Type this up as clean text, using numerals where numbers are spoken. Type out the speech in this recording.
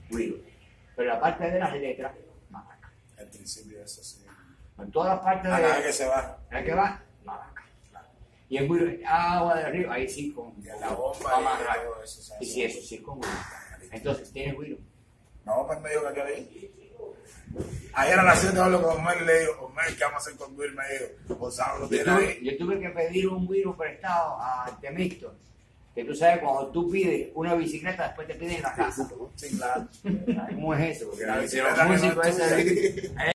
güiro. Pero la parte de las letras, maraca. Al principio eso sí. En todas las partes de... Acá que se va. ¿La que va? Maraca. Y el güiro, agua de arriba, ahí sí con... La bomba va y más rápido. todo eso. Y si eso sí es con güiro. Entonces, ¿tienes güiro? No, pues me dijo que quería ir. Ayer a las 7 hablo con Omar y le digo, Omar, ¿qué vamos a hacer con Will? Me dijo, Gonzalo lo tiene ahí. Yo tuve que pedir un güiro prestado a Temixto. Que tú sabes, cuando tú pides una bicicleta, después te piden la casa. Sí, claro. ¿Cómo es eso? Porque La los bicicleta que no músicos es tuya. ese...